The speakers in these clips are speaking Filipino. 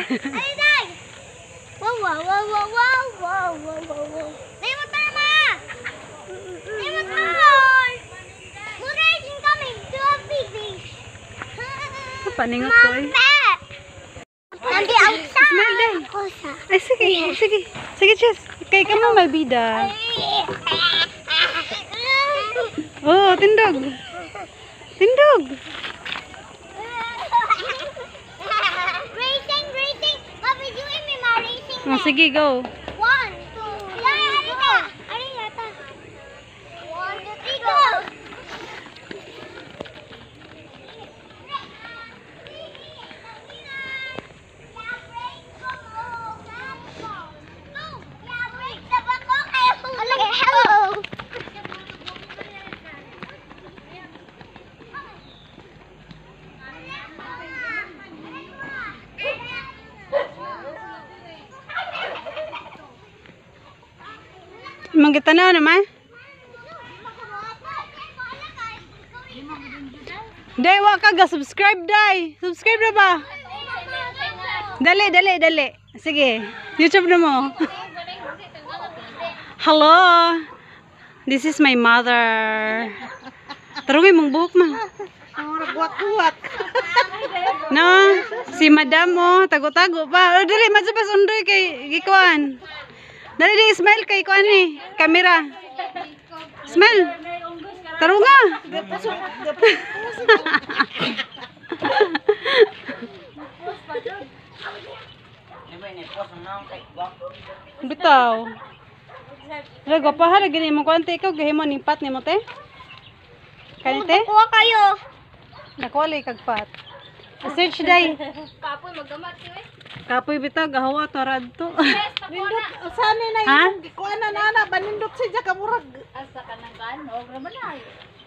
Ay, day! Wow, wow, wow, wow, wow, wow, wow, wow, wow. May motor, ma! May motor! Motor is coming to a baby. Paningot ko eh. Nanti ausa. Smile day. Ay, sige, sige. Sige, Chess. Kay ka mo may bida. Oh, tindog. Tindog. Racing, racing. Papi, doing me ma racing. Oh, sige, go. 1, 2, 3. Arita. Arita. 1, 2, 3, go. Hello. Emang kita na naman? Day, wa ka ga subscribe day. Subscribe na ba? Dali, dali, dali. Sige. YouTube na mo. Hello. This is my mother. Tarungin mong buhok ma. Nagbuwak-buwak. No, si madam mo, tago-tago pa. Oh, dali, madsabas undoy kay gikuan. Dali, di, smile kay kuan ni. Kamera. Smile. Tarunga. Bitaw. Lago pa ha, lagi ni mo kuan te ikaw gahimo ning pat nimo te. Kanite? Kuha kayo. Nakuha kag pat. Search day. Kapoy magamat kayo eh. Kapoy bitaw gahawa to radto. Nindot, saan na Ha? yung gikuan na nana, banindot siya kamurag. Asa ka nang kan, og naman ay.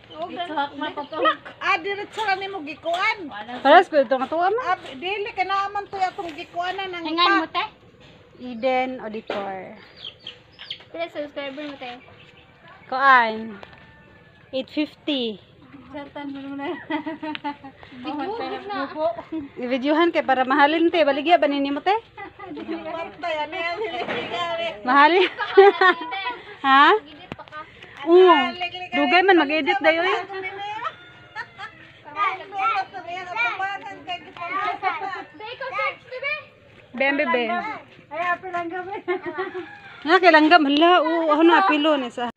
Diret sila ni mo gikuan. Paras ko ito nga tuwa ma. Dili ka naman to yung gikuan na ng Hingan mo te. Eden Auditor. Pila subscriber mo te. Kuan. 850. Sartan mo na. I-videohan kay para mahalin te. Baligya ba nini mo te? Kwarta yan yan. Mahalin. Ha? Oo. Dugay man mag-edit dayo eh. Bembe. Ay, apil ang gabi. Kailanggam. Hala, oo. Ako na apilo ni sa.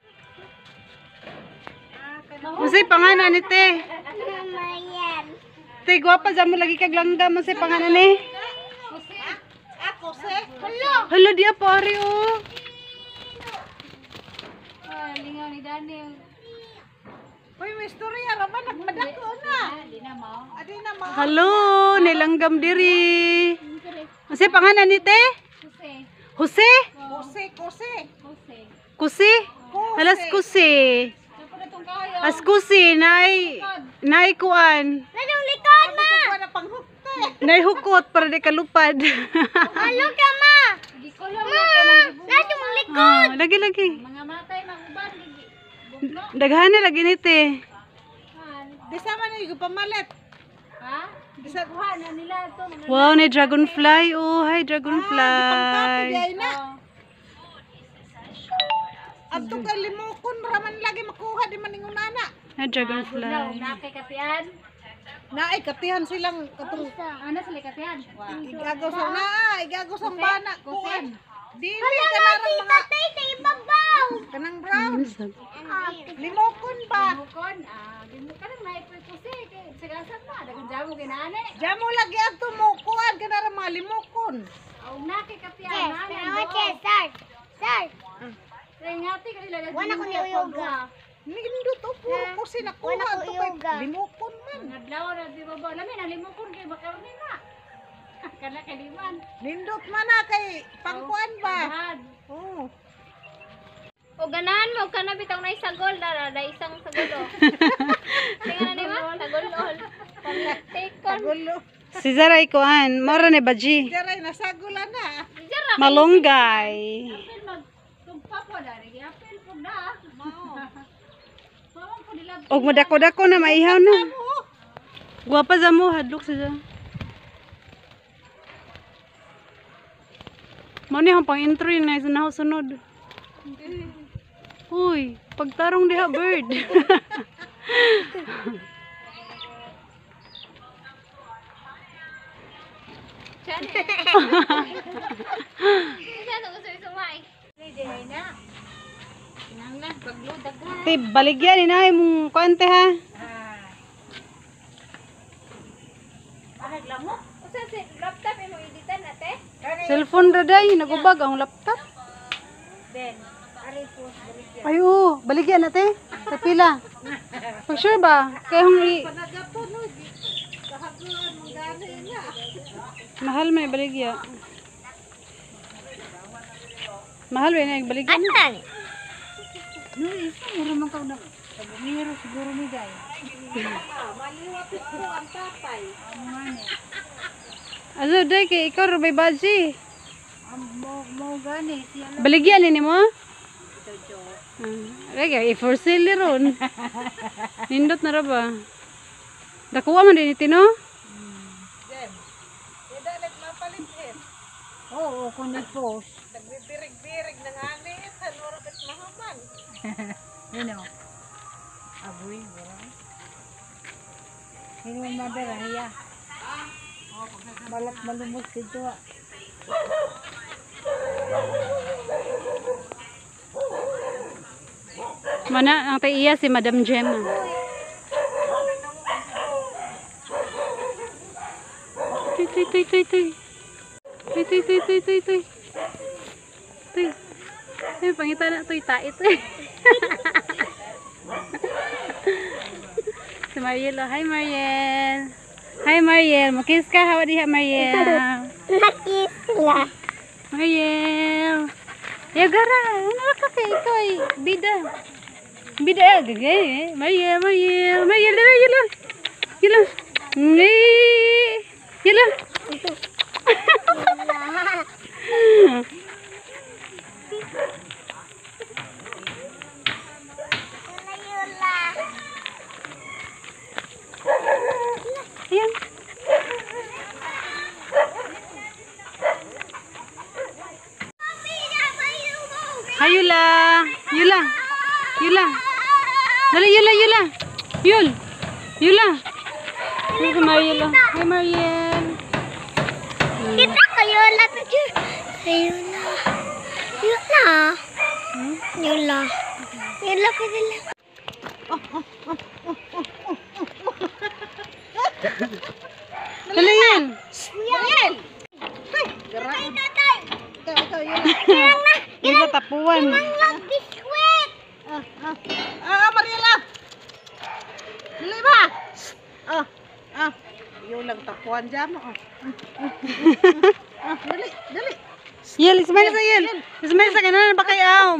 Masay panganan ni te. Mayan. Te, guwapa dyan mo lagi kag langgam. Masay panganan ni. Ako, se. Hala, di apari oh. Lingaw ni Daniel. Uy, may istorya naman. Nagmadako na. Adi na mo. Hello, nilanggam diri. Masay panganan ni te? Jose? Kuse. Kusi? Alas kusi. As kusi, nay kuan. Nanong likod ma. Ako na panghukte. Nay hukot para di kalupad. Halo ka ma. Ma. Nanong likod. Lagi. Mga matay maguban. Daghan na lagi ni te. Di sama na yung pamalit. Ha? Bisa kuha na nila ito. Wow, ni dragonfly. Oh, hi Pangkapi dragonfly. di na. Ato ka limokon. Raman lagi makuha di maningunana. Hi dragonfly. Nakikatian. Naay, katihan silang katong Ano sila katian? igagos ang igagos ang bana. Kuan. Dili Hala ka na narang tita mga tay sa ibabaw. kanang brown. Limokon ba? Bukon. Di mo ka nang naipupusi. Sigasan na. Dagang jamo kinane. Diyan mo lagi ang tumukuan ka narang mga limokon. Aw nakikatian. Start. Ngati ka nila. Wala ko niyo yoga. Nindot o puro ko sinakuha. Wala ko Ito kay yoga. limokon man. Ngadlaw na di baba. Lamin nalimukon kay makarni na. Kana kaliman. Nindot man na kay pangkuan ba? Oo. O ganahan mo ka na bitang na isagol dara da isang sagulo. Tingnan na nima sagolol. Pangtekon. Gulo. Si Zaray kuan. Mora ni Baji. Diyaray nasagula na. Jara Malunggay. tugpa po dari apil po na. Mao. Mao po nila. Og madako-dako na maihaw na. Guwapa za mo hadlok sa dyan. Mao ni ang pang-entry na sa sunod. Uy, pagtarong diha bird. Te, baligyan ni nay mong kuante ha. Cellphone ra day, nagubag ang laptop. Ay oo, baligyan natin. Sa pila. Pag sure ba? Kaya hong mahal may baligya. Mahal may baligya. Atan. No, isa mura man ka na. Bumiro siguro ni day. Maliwapit ko ang tatay. Alo day kay ikaw ra may baji. Mo gani siya lang. Baligyan ni mo? Lagi, for sale ron. Nindot na ra ba? Dakuha man din iti no? Oo, kung nag-post. Nagbibirig-birig ng anit, hanuro kat mahaman. You know. Aboy, wala. Hindi mo madara, hiya. Balat malumos dito. Mana ang taiya si Madam Gemma. Tuy tuy tuy tuy tuy. Tuy tuy tuy tuy tuy tuy. Tuy. Ay pangita na tuy tait eh. Si Mariel, oh. Hi Mariel. Hi Mariel, makis ka hawa diha Mariel. Nakis la. Mariel. Ya gara, ano ka kay ikaw ay bida. Bida gagay. Mariel, Mariel, Mariel, yala. Yala. Ni. Yala. Ayan. Hi Yula. Yula. Yula. Dali Yula, Yula. Yul. Yula. Hi Mariel. Hi Mariel. Kita kayo la tuju. Yula. Yula. Yula. Yula pwede lang. Dali yan. Yan. Tatay, tatay. Ito, yun. Yula tapuan. Ang biskwit. Mariela! Dili ba? Yung lang takuan dyan mo. Dali, dali. Yel, ismail sa Yel. Ismail sa kanan ba kay Aum?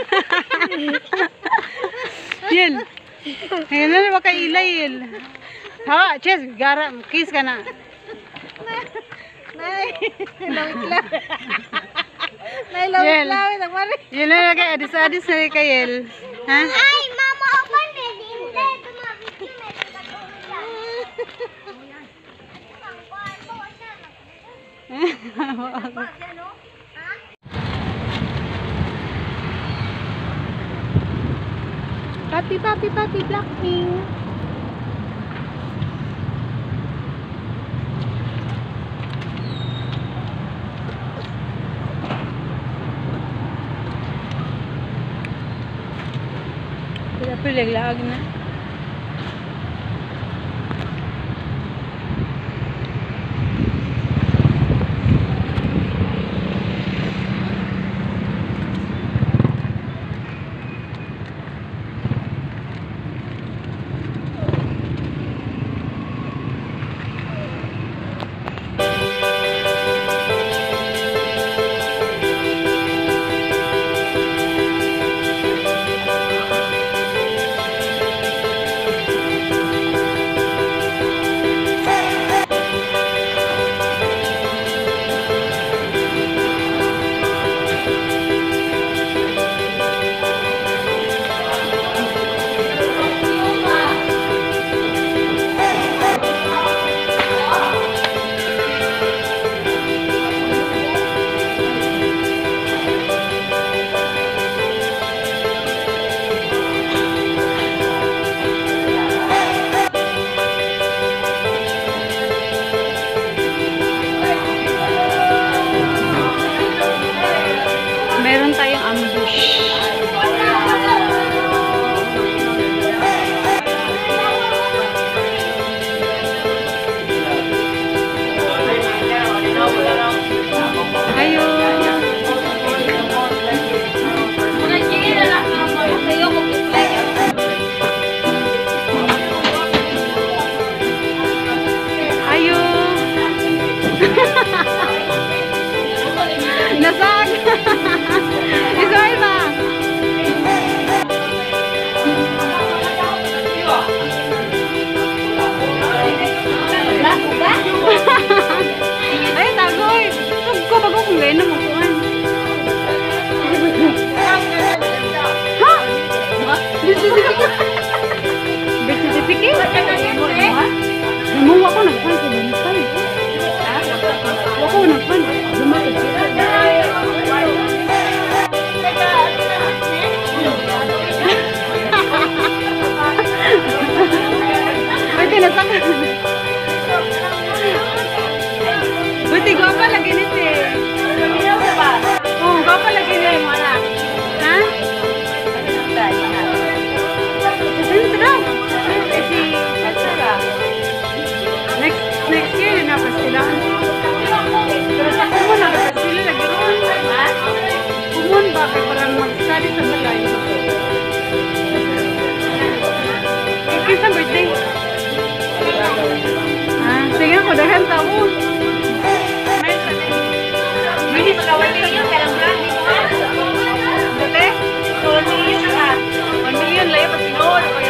Yel. Kanan ba kay Ila Yel? Ha, ches, gara, kiss ka na. Nay, lawit-lawit. Nay, lawit-lawit. Ang mali. Yel na kay adis-adis na kay Yel. Ha? Ay, mama, open it. Hindi, tumabit yun. Papi, papi, papi, Blackpink. Tidak perlu lagi na. kinasaka. Buti gwapa lagi ni si. Oh, gwapa lagi ni mo na. Ha? Sino si next year na pa sila. Pero sa kumon na pa sila lagi ron. Ha? Kumon ba kay parang mag-study sa balay. Kisang birthday. Sige ako, daghan tao. Hindi magawal niyo, kailang brandi mo. Dati? 1 million na. 1 million lang yung pag-sinood.